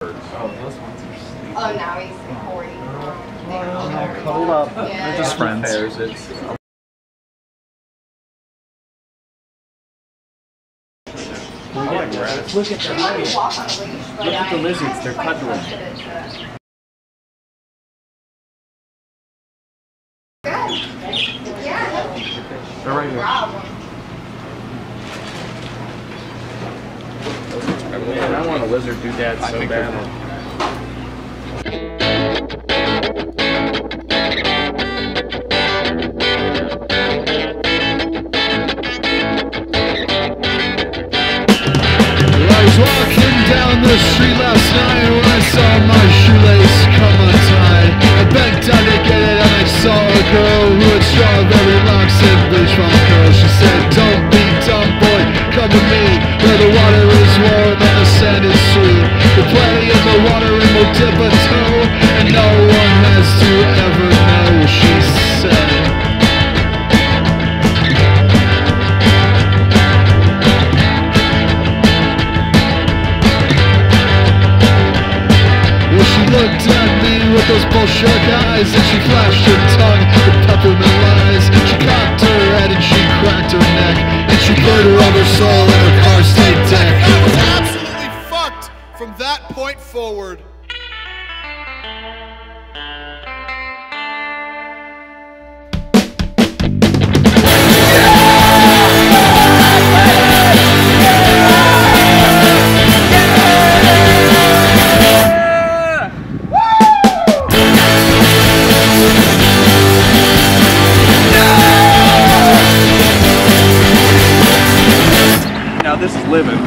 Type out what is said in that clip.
Oh, those ones are sleeping. Oh, now he's recording. Hold up. Yeah. They're just friends. Look at We let him walk on a leash, but Look at the lizards, I haven't they're quite cuddling. trusted it to- Good. Yeah, They're right here. problem. Man, I want a lizard doodad so bad. Down the street last night when I saw my shoelace come untied. I bent down to get it and I saw a girl who had strawberry locks and bleach blonde curls. She said, "Don't be dumb, boy, come with me, where the water is warm and the sand is sweet. We'll play in the water and we'll dip a toe, and no one has to ever know," she said. Looked at me with those Bullshark eyes, and she flashed her tongue with peppermint lies. She cocked her head and she cracked her neck, and she put her rubber soul in her car's tape deck. I was absolutely fucked from that point forward. Now this is living.